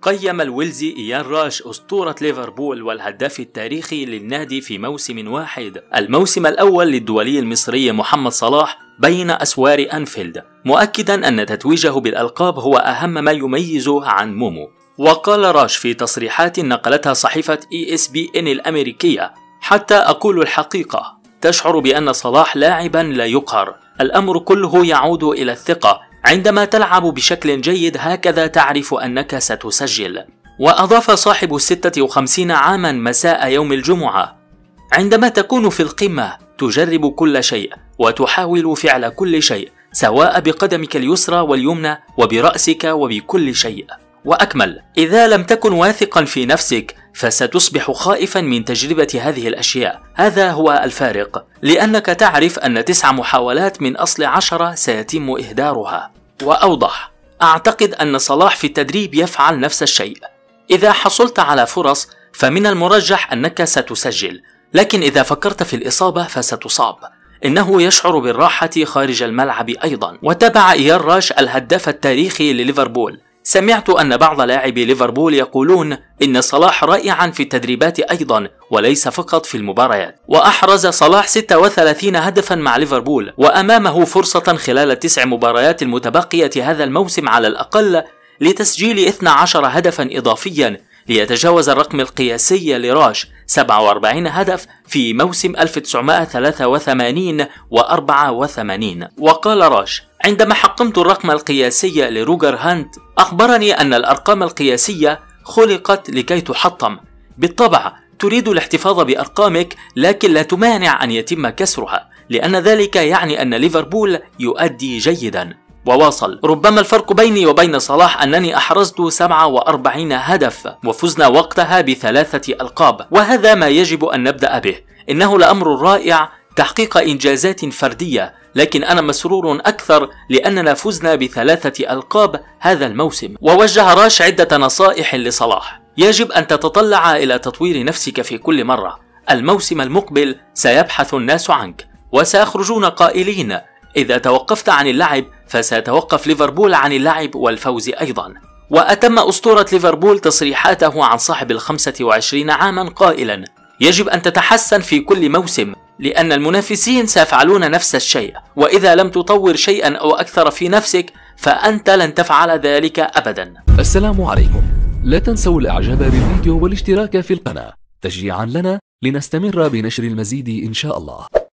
قيم الويلزي إيان راش أسطورة ليفربول والهداف التاريخي للنادي في موسم واحد، الموسم الأول للدولي المصري محمد صلاح بين أسوار أنفيلد، مؤكدا أن تتويجه بالألقاب هو أهم ما يميزه عن مومو. وقال راش في تصريحات نقلتها صحيفة ESPN الأمريكية: حتى أقول الحقيقة، تشعر بأن صلاح لاعبا لا يقهر، الأمر كله يعود إلى الثقة، عندما تلعب بشكل جيد هكذا تعرف أنك ستسجل. وأضاف صاحب 56 عاما مساء يوم الجمعة: عندما تكون في القمة تجرب كل شيء وتحاول فعل كل شيء، سواء بقدمك اليسرى واليمنى وبرأسك وبكل شيء. وأكمل: إذا لم تكن واثقا في نفسك فستصبح خائفا من تجربة هذه الأشياء، هذا هو الفارق، لأنك تعرف أن 9 محاولات من أصل 10 سيتم إهدارها. وأوضح: أعتقد أن صلاح في التدريب يفعل نفس الشيء، إذا حصلت على فرص فمن المرجح أنك ستسجل، لكن إذا فكرت في الإصابة فستصاب، إنه يشعر بالراحة خارج الملعب أيضا. وتابع إيان راش الهداف التاريخي لليفربول: سمعت أن بعض لاعبي ليفربول يقولون إن صلاح رائعا في التدريبات أيضا وليس فقط في المباريات. وأحرز صلاح 36 هدفا مع ليفربول، وأمامه فرصة خلال 9 مباريات المتبقية هذا الموسم على الأقل لتسجيل 12 هدفا إضافيا ليتجاوز الرقم القياسي لراش 47 هدف في موسم 1983 و84. وقال راش: عندما حقمت الرقم القياسي لروجر هانت أخبرني أن الأرقام القياسية خلقت لكي تحطم، بالطبع تريد الاحتفاظ بأرقامك لكن لا تمانع أن يتم كسرها، لأن ذلك يعني أن ليفربول يؤدي جيدا. وواصل: ربما الفرق بيني وبين صلاح أنني أحرزت 47 هدف وفزنا وقتها ب3 ألقاب، وهذا ما يجب أن نبدأ به. إنه لأمر رائع تحقيق إنجازات فردية، لكن أنا مسرور أكثر لأننا فزنا ب3 ألقاب هذا الموسم. ووجه راش عدة نصائح لصلاح: يجب أن تتطلع إلى تطوير نفسك في كل مرة، الموسم المقبل سيبحث الناس عنك وسيخرجون قائلين: إذا توقفت عن اللعب فسيتوقف ليفربول عن اللعب والفوز أيضا. وأتم أسطورة ليفربول تصريحاته عن صاحب 25 عاما قائلا: يجب أن تتحسن في كل موسم، لأن المنافسين سيفعلون نفس الشيء، وإذا لم تطور شيئا أو أكثر في نفسك فأنت لن تفعل ذلك أبدا. السلام عليكم، لا تنسوا الإعجاب بالفيديو والاشتراك في القناة تشجيعا لنا لنستمر بنشر المزيد إن شاء الله.